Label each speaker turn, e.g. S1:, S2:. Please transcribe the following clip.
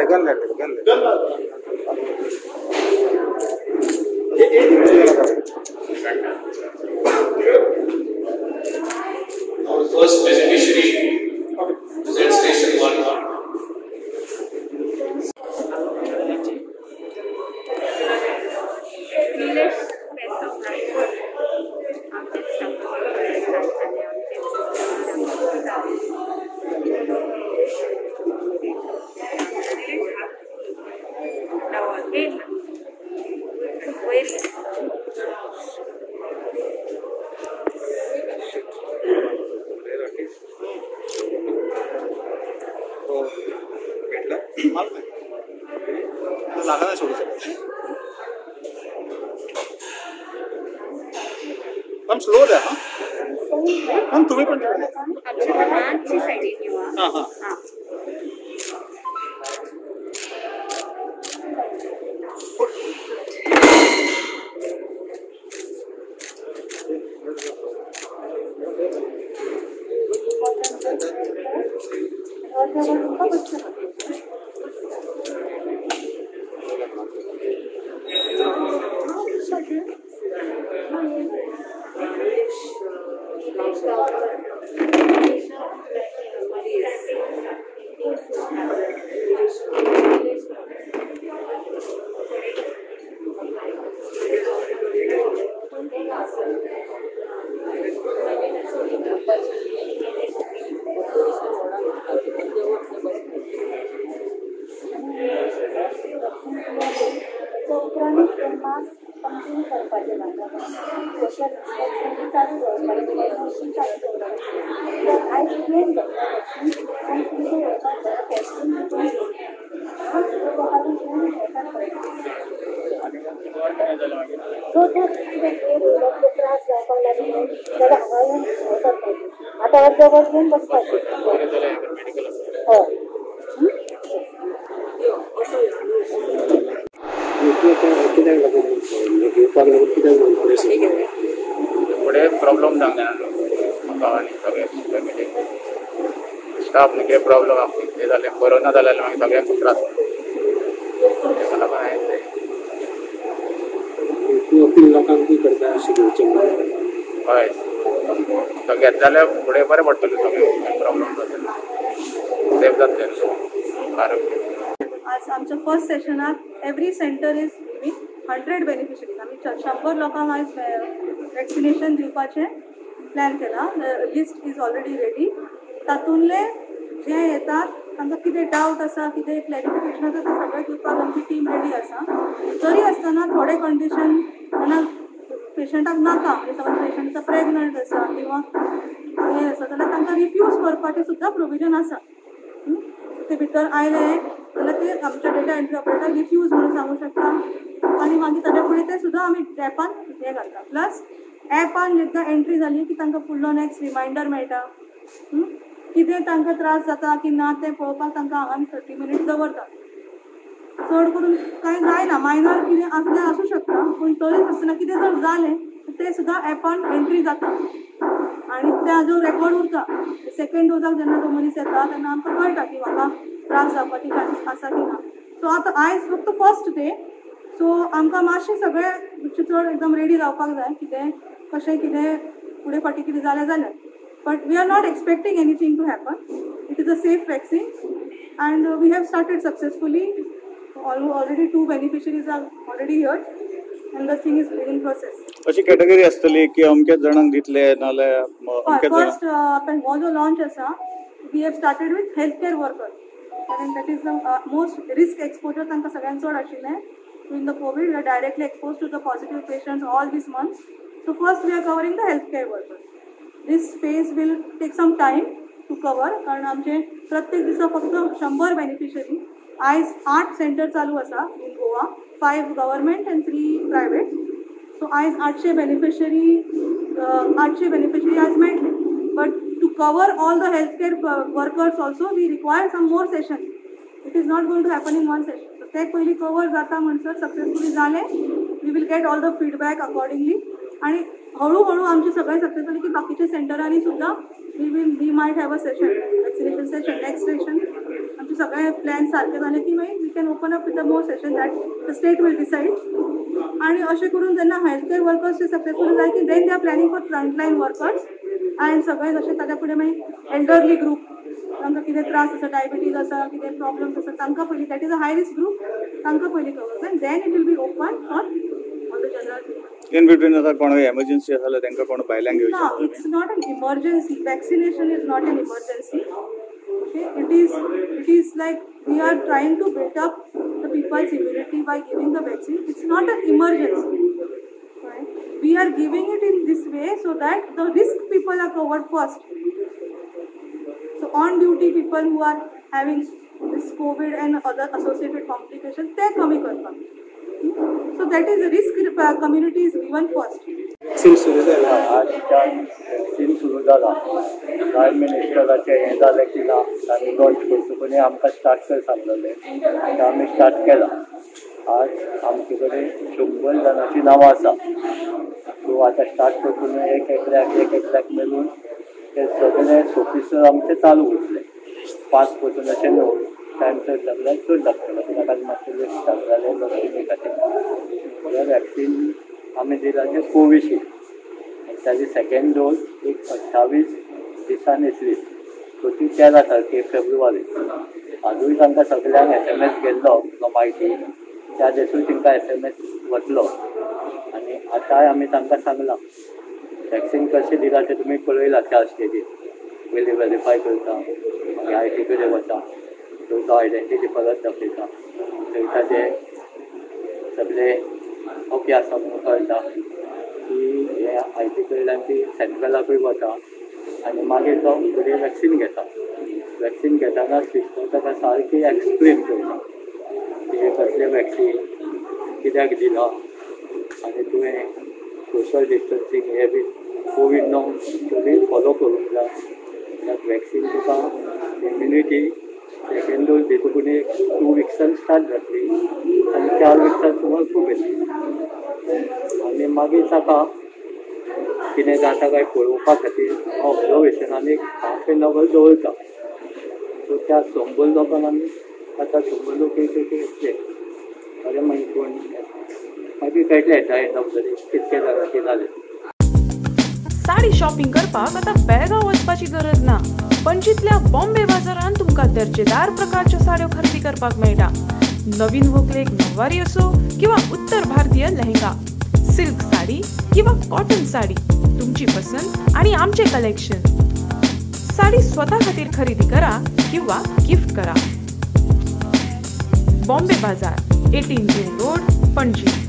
S1: Our first beneficiary is at station 1.
S2: हम slow द्या हम तुम्ही पण हां हां
S3: आता जवळ घेऊन बसतात हो
S4: पुढे प्रॉब्लेम सांगणार स्टाफ कितें प्रॉब्लेम हे जालें कोरोना जाल्यार मागीर सगळ्यांक त्रास मला पण आहे
S2: लोकांक करता शिकवचे
S4: हय सगळ्यात जाल्यार फुडें बरें पडटलें सगळें प्रॉब्लेम जातले सेफ जातलें आरोग्य.
S5: आज आमच्या फर्स्ट सेशनाक every centre is giving 100 beneficiaries आमी 100 लोकांक आयज वॅक्सिनेशन दिवपाचें प्लॅन केला. List is already ready. तातूंतले जे येतात तांकां कितें डावट आसा कितें क्लॅरिफिकेशन आसा तें सगळें दिवपाक आमची टीम रेडी आसा. तरी आसतना थोडे कंडिशन जेन्ना पेशंटाक नाका म्हणजे समज पेशंट प्रेग्नंट आसा किंवा हे आसा जाल्यार तांकां रिफ्यूज करपाचें सुद्दां प्रोविजन आसा. ते भितर आयले जाल्यार ते आमच्या डेटा एंट्री ऑपरेटर रिफ्यूज म्हणून सांगू शकता आनी मागीर ताच्या फुडें ते सुद्दां आमी एपान हे घालता. प्लस एपान एकदां एंट्री जाली की तांकां फुडलो नेक्स्ट रिमांयडर मेळटा. कितें तांकां त्रास जाता की ना तें पळोवपाक तांकां हांगा 30 मिनिट्स दवरता. चड करून कांय जायना मायनर कितें आसल्यार आसूं शकता पूण तरी आसतना कितें जर जालें तें सुद्दां एपान एंट्री जाता आनी ताजो रेकॉर्ड उरता. सेकंड डोजाक जेन्ना तो मनीस येता तेन्ना आमकां कळटा की म्हाका त्रास जावपाची चान्सीस आसा की ना. सो आतां आयज फक्त फर्स्ट डे सो आमकां मातशें सगळें चड एकदम रेडी रावपाक जाय कितें कशें कितें फुडें फाटीं कितें जालें जाल्यार. But we are not expecting anything to happen. It is a safe vaccine and we have started successfully. Already 2 beneficiaries are already here and the thing is in process.
S2: अशी कॅटेगरी असतली की अमकेच जणांक दितले नाल्यार अमकेच
S5: फर्स्ट आपण हो जो launch आसा we have started with health care worker कारण that is the most risk exposure तांकां सगळ्यांक चड आशिल्लें. In the Covid we are directly expose to the positive patients all these months. So first we are covering the health care worker. This phase will take some time to cover कारण आमचे प्रत्येक दिसा फक्त 100 beneficiary. आयज 8 centre चालू आसा in Goa 5 government and 3 private. So आयज 800 beneficiary आयज मेळटले. But to cover all the health care workers also we require some more session. It is not going to happen in one session. So ते पयलीं cover जाता म्हणसर successfully जालें we will get all the feedback accordingly आनी हळूहळू आमचे सगळें success जालें की बाकीच्या सेंटरांनी सुद्दां we might have a session vaccination session next session आमचे सगळे प्लॅन सारके जाले की मागीर we can open up with the more session that the state will decide. आणि अशें करून जेन्ना हेल्थ केअर वर्कर्स सक्सेसफूल जाय की then they are planning for frontline workers and सगळे जशें ताच्या फुडें मागीर एल्डरली ग्रुप तांकां कितें त्रास आसा डायबिटीज आसा कितें प्रॉब्लम्स आसा तांकां पयलीं that is a high risk group तांकां पयलीं cover and then it will be open for all the general.
S2: In between आता कोणाक एमर्जन्सी आसा जाल्यार तांकां कोण भायल्यान घेवचें
S5: No, it's not an emergency. Vaccination is not an emergency. Okay, it is like we are trying to build up the people's immunity by giving the vaccine. It's not an emergency. Right? We are giving it in this way so that the risk people are covered first. So on duty people who are having this COVID and other associated complications, they are coming करतात. So that is the risk community is given first.
S6: Vaccine सुरू जाला.
S7: आजच्यान vaccine सुरू जाला. Prime मिनिस्टराचें हें जालें की ना आमी लॉन्च करतकूच आमकां स्टार्ट कर सांगलेलें. आतां आमी स्टार्ट केलां. आज आमचे कडेन 100 जाणांची नांवां आसा. सो आतां स्टार्ट करतकूच एक एकल्याक मेळून ते सगळे ऑफिसर आमचे चालू उरले. 5 पसून अशें न्हू टायम चड लागल्यार चड लागतलो कित्याक आतां मातशें लेट स्टार्ट जालें वॅक्सिने खातीर. वॅक्सीन आमी दिलाचें कोविशिल्ड. ताजी सेकेंड डोज एक 28 दिसान येतली. सो ती 13 तारखेक फेब्रुवारी. आजूय तांकां सगळ्यांक SMS गेल्लो म्हायती त्या दिसूय तांकां SMS वतलो. आनी आतांय आमी तांकां सांगलां वॅक्सीन कशें दिलां तें तुमी पळयलां त्या स्टेजीर. पयलीं वेरीफाय करता मागीर IT कडेन वता थंय तो आयडेंटिटी परत दाखयता. थंय ताजें सगळें ओके आसा म्हणून कळटा की हे IT कडल्यान ती सेंट्रलाकूय वता आनी मागीर तो फुडें वॅक्सीन घेता. वॅक्सीन घेताना सिस्टम ताका सारकी एक्सप्लेन करता की हे कसलें वॅक्सीन कित्याक दिलां आनी तुवें सोशल डिस्टन्सींग हे बी कोवीड सगळी फॉलो करूंक जाय. कित्याक वॅक्सीन तुका इम्युनिटी सेकेंड डोज दितकूच 2 विक्सान स्टार्ट जातली आनी 4 विक्सान सुमार खूब येतली. आनी मागीर ताका कितें जाता काय पळोवपा खातीर ऑब्जर्वेशन आनी 1/2 an hour दवरता. सो त्या 100 लोकांक आमी आतां 100 लोक एक येतले अरे मागीर कोण मागीर कळटलें at the end of the day कितकें जालां कितें जालें.
S8: साडी शॉपिंग करपाक आता बेळगांव वचपाची गरज ना. पणजीतल्या बॉम्बे बाजारात तुमका दर्जेदार प्रकारच्या साड्यो खरेदी करपाक मेळटा. नवीन व्हंकलेक नववारी असो किंवा उत्तर भारतीय लेहंगा, सिल्क साडी किंवा कॉटन साडी, तुमची पसंत आणि आमचे कलेक्शन. साडी स्वतः खातीर खरेदी करा किंवा गिफ्ट करा. बॉम्बे बाजार 18 जून रोड, पणजी.